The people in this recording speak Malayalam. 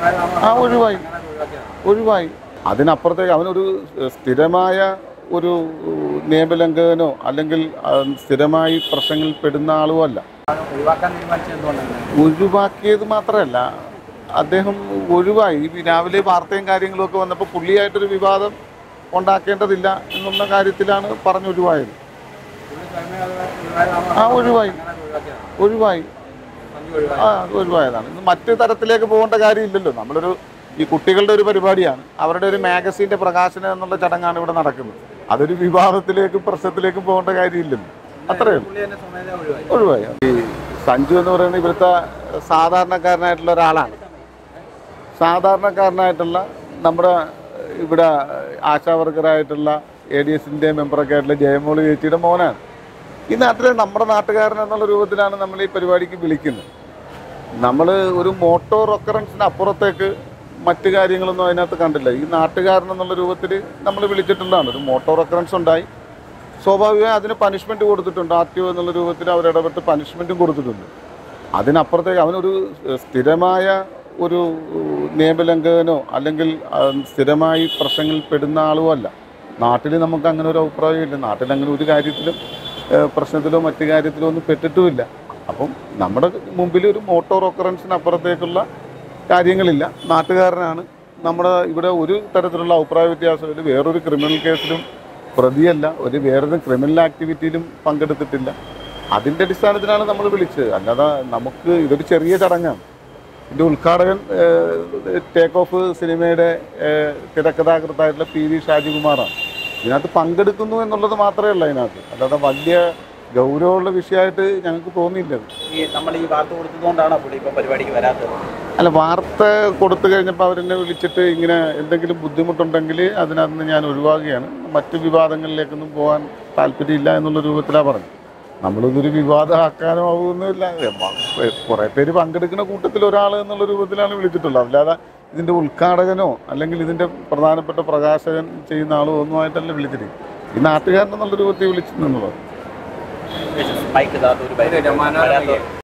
ആ ഒഴിവായി ഒഴിവായി അതിനപ്പുറത്തേക്ക് അവനൊരു സ്ഥിരമായ ഒരു നിയമലംഘനോ അല്ലെങ്കിൽ സ്ഥിരമായി പ്രശ്നങ്ങളിൽ പെടുന്ന ആളുമല്ല. ഒഴിവാക്കിയത് മാത്രമല്ല, അദ്ദേഹം ഒഴിവായി. രാവിലെ വാർത്തയും കാര്യങ്ങളും ഒക്കെ വന്നപ്പോൾ പുള്ളിയായിട്ടൊരു വിവാദം ഉണ്ടാക്കേണ്ടതില്ല എന്നുള്ള കാര്യത്തിലാണ് പറഞ്ഞൊഴിവായത്. ആ ഒഴിവായി ഒഴിവായി ആ ഒഴിവായതാണ്. ഇന്ന് മറ്റു തരത്തിലേക്ക് പോകേണ്ട കാര്യമില്ലല്ലോ. നമ്മളൊരു ഈ കുട്ടികളുടെ ഒരു പരിപാടിയാണ്, അവരുടെ ഒരു മാഗസീൻ്റെ പ്രകാശനം എന്നുള്ള ചടങ്ങാണ് ഇവിടെ നടക്കുന്നത്. അതൊരു വിവാദത്തിലേക്കും പ്രശ്നത്തിലേക്കും പോകേണ്ട കാര്യമില്ലല്ലോ. അത്രയും ഒഴിവായി. ഈ സഞ്ജു എന്ന് പറയുന്നത് ഇവിടുത്തെ സാധാരണക്കാരനായിട്ടുള്ള ഒരാളാണ്. സാധാരണക്കാരനായിട്ടുള്ള നമ്മുടെ ഇവിടെ ആശാവർക്കറായിട്ടുള്ള ADS-ൻ്റെ മെമ്പറൊക്കെ ആയിട്ടുള്ള ജയമോളി ചേച്ചിയുടെ മോനാണ്. ഈ നാട്ടിലെ നമ്മുടെ നാട്ടുകാരൻ എന്നുള്ള രൂപത്തിലാണ് നമ്മൾ ഈ പരിപാടിക്ക് വിളിക്കുന്നത്. നമ്മൾ ഒരു മോട്ടോർ ഒക്കറൻസിന് അപ്പുറത്തേക്ക് മറ്റു കാര്യങ്ങളൊന്നും അതിനകത്ത് കണ്ടില്ല. ഈ നാട്ടുകാരൻ എന്നുള്ള രൂപത്തിൽ നമ്മൾ വിളിച്ചിട്ടുള്ളതാണ്. ഒരു മോട്ടോർ ഒക്കറൻസ് ഉണ്ടായി, സ്വാഭാവികമായി അതിന് പനിഷ്മെൻറ്റ് കൊടുത്തിട്ടുണ്ട്. RTO എന്നുള്ള രൂപത്തിൽ അവരിടപെട്ട് പനിഷ്മെൻറ്റും കൊടുത്തിട്ടുണ്ട്. അതിനപ്പുറത്തേക്ക് അവനൊരു സ്ഥിരമായ ഒരു നിയമലംഘനോ അല്ലെങ്കിൽ സ്ഥിരമായി പ്രശ്നങ്ങളിൽ പെടുന്ന ആളുമല്ല. നാട്ടിൽ നമുക്ക് അങ്ങനെ ഒരു അഭിപ്രായമില്ല. നാട്ടിൽ അങ്ങനെ ഒരു കാര്യത്തിലും പ്രശ്നത്തിലോ മറ്റു കാര്യത്തിലോ ഒന്നും പെട്ടിട്ടുമില്ല. അപ്പം നമ്മുടെ മുമ്പിൽ ഒരു മോട്ടോർ ഒക്കറൻസിനപ്പുറത്തേക്കുള്ള കാര്യങ്ങളില്ല. നാട്ടുകാരനാണ്. നമ്മുടെ ഇവിടെ ഒരു തരത്തിലുള്ള അഭിപ്രായ വ്യത്യാസമില്ല. വേറൊരു ക്രിമിനൽ കേസിലും പ്രതിയല്ല, വേറൊരു ക്രിമിനൽ ആക്ടിവിറ്റിയിലും പങ്കെടുത്തിട്ടില്ല. അതിൻ്റെ അടിസ്ഥാനത്തിലാണ് നമ്മൾ വിളിച്ചത്. അല്ലാതെ നമുക്ക് ഇതൊരു ചെറിയ ചടങ്ങാണ്. ഇതിൻ്റെ ഉദ്ഘാടകൻ ടേക്ക് ഓഫ് സിനിമയുടെ തിരക്കഥാകൃത്തായിട്ടുള്ള PV ഷാജികുമാറാണ്. ഇതിനകത്ത് പങ്കെടുക്കുന്നു എന്നുള്ളത് മാത്രമേ ഉള്ളൂ അതിനകത്ത്. അല്ലാതെ വലിയ ഗൗരവമുള്ള വിഷയമായിട്ട് ഞങ്ങൾക്ക് തോന്നിയില്ല. നമ്മൾ ഈ വാർത്ത കൊടുത്തതുകൊണ്ടാണോ ഇപ്പോൾ പരിപാടിക്ക് വരാത്തത്? അല്ല, വാർത്ത കൊടുത്തു കഴിഞ്ഞപ്പോൾ അവരെന്നെ വിളിച്ചിട്ട് ഇങ്ങനെ എന്തെങ്കിലും ബുദ്ധിമുട്ടുണ്ടെങ്കിൽ അതിനകത്ത് ഞാൻ ഒഴിവാക്കുകയാണ്, മറ്റു വിവാദങ്ങളിലേക്കൊന്നും പോകാൻ താല്പര്യമില്ല എന്നുള്ള രൂപത്തിലാണ് പറഞ്ഞത്. നമ്മളിതൊരു വിവാദമാക്കാനോ ആവുന്നില്ല. കുറേ പേര് പങ്കെടുക്കുന്ന കൂട്ടത്തിൽ ഒരാൾ എന്നുള്ള രൂപത്തിലാണ് വിളിച്ചിട്ടുള്ളത്. അല്ലാതെ ഇതിൻ്റെ ഉദ്ഘാടകനോ അല്ലെങ്കിൽ ഇതിൻ്റെ പ്രധാനപ്പെട്ട പ്രകാശകൻ ചെയ്യുന്ന ആളോ ഒന്നുമായിട്ടല്ല വിളിച്ചിരിക്കും. ഈ നാട്ടുകാരനെന്നുള്ള രൂപത്തിൽ വിളിച്ചിട്ടുള്ളത്.